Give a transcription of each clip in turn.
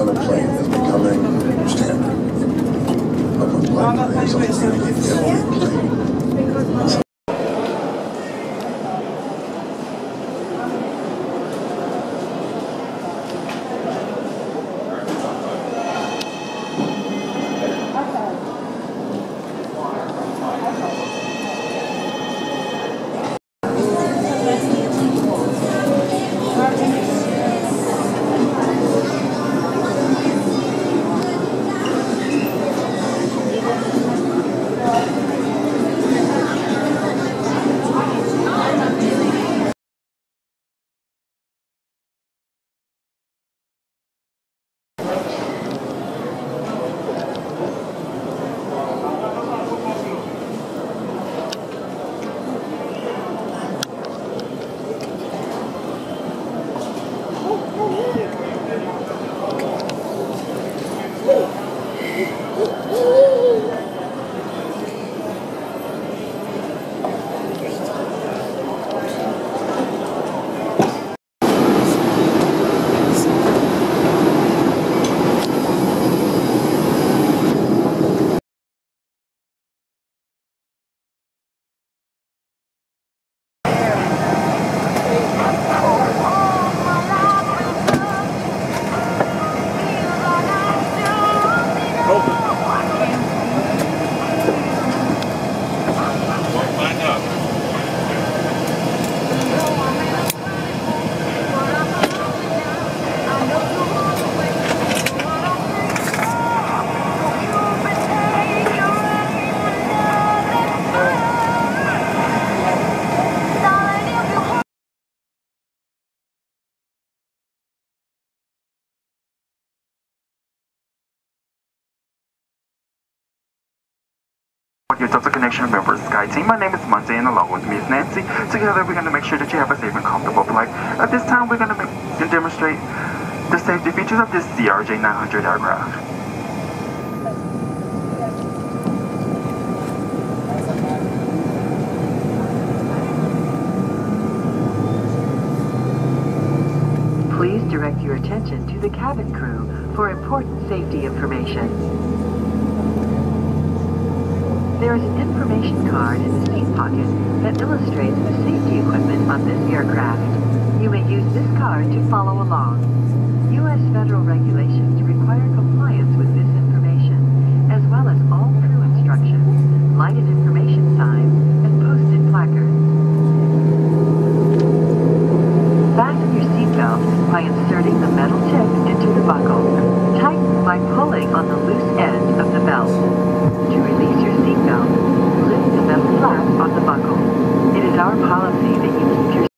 on a plane is becoming standard. Open BlackBerry is on every plane. Your Delta Connection members, Sky Team. My name is Monday, and along with me is Nancy. Together, we're going to make sure that you have a safe and comfortable flight. At this time, we're going to demonstrate the safety features of this CRJ-900 aircraft. Please direct your attention to the cabin crew for important safety information. There is an information card in the seat pocket that illustrates the safety equipment on this aircraft. You may use this card to follow along. U.S. federal regulations require compliance with this information, as well as all crew instructions, lighted information signs, and posted placards. Fasten your seatbelt by inserting the metal tip into the buckle. Tighten by pulling on the loose end of the belt. To release your seatbelt, lift the metal flap on the buckle. It is our policy that you keep your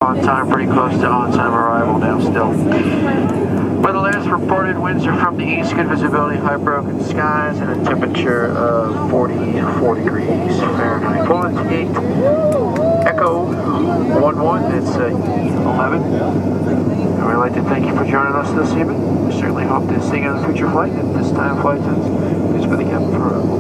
On time, pretty close to on-time arrival now still. By the last reported winds are from the east, good visibility, high broken skies, and a temperature of 44 degrees Fahrenheit. Pulling to gate Echo 11, that's E11. And we'd like to thank you for joining us this evening. We certainly hope to see you on a future flight. At this time, flight attendants, please for the cabin for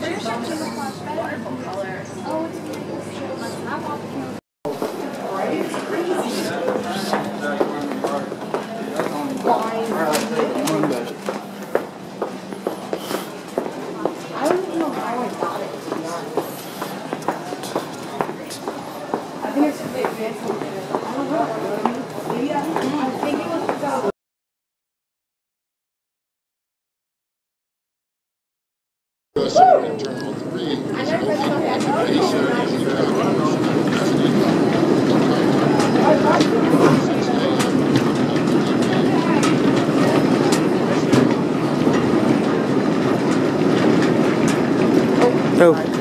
Terminal 3 is Oh.